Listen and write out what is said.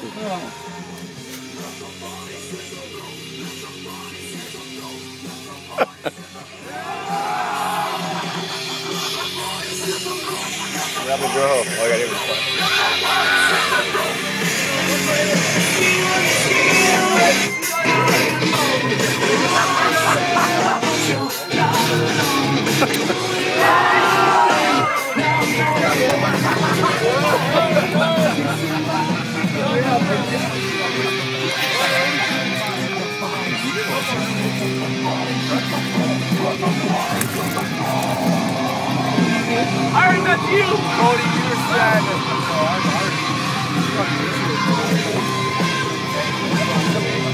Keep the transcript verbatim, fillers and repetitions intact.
Grab the girl. Oh, I got it. I heard that's you! Cody, you were sad. Oh, I'm